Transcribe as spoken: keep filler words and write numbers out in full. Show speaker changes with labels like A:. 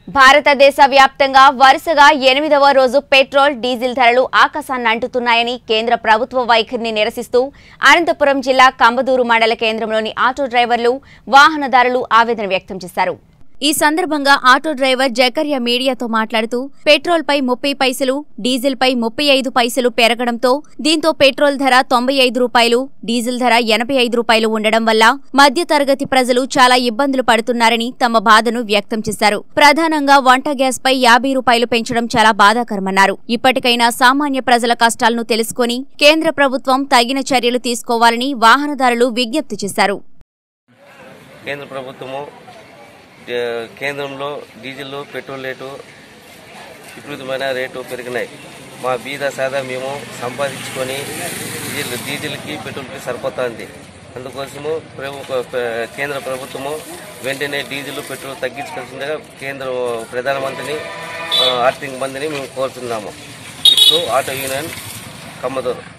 A: భారతదేశ వ్యాప్తంగా వరుసగా ఎనిమిదవ రోజు పెట్రోల్ డీజిల్ ధరలు ఆకాశాన్ని అంటుతున్నాయని కేంద్ర ప్రభుత్వ వైఖరిని నిరసిస్తూ అనంతపురం జిల్లా కంబదూరు మండల కేంద్రంలోని ఆటో డ్రైవర్లు వాహనదారులు ఆవేదన వ్యక్తం చేశారు। ఈ సందర్భంగా ఆటో డ్రైవర్ జకర్య మీడియాతో మాట్లాడుతూ పెట్రోల్ పై ముప్పై పైసలు డీజిల్ పై ముప్పై ఐదు పైసలు పెరగడంతో దీంతో పెట్రోల్ ధర తొంభై ఐదు రూపాయలు డీజిల్ ధర ఎనభై ఐదు రూపాయలు ఉండడం వల్ల మధ్యతరగతి ప్రజలు చాలా ఇబ్బందులు పడుతున్నారని తమ బాధను వ్యక్తం చేశారు। ప్రధానంగా వంట గ్యాస్ పై యాభై రూపాయలు పెంచడం చాలా బాధాకరమన్నారు। ఇప్పటికైనా సామాన్య ప్రజల కష్టాలను తెలుసుకుని కేంద్ర ప్రభుత్వం తగిన చర్యలు తీసుకోవాలని వాహనదారులు విజ్ఞప్తి చేశారు।
B: కేంద్ర ప్రభుత్వము కేంద్రంలో డీజిల్ పెట్రోల్ రేటు విపరీతమైన రేటు పెరిగినాయి। మా బీద సాదా మేము సంపాదించుకొని డీజిల్ డీజిల్కి పెట్రోల్కి సరిపోతుంది। అందుకోసము కేంద్ర ప్రభుత్వము వెంటనే డీజిల్ పెట్రోల్ తగ్గించుకోవాల్సిందిగా కేంద్ర ప్రధానమంత్రిని ఆర్థిక మంత్రిని మేము కోరుతున్నాము। ఇప్పుడు ఆటో యూనియన్ కమ్మదూరు।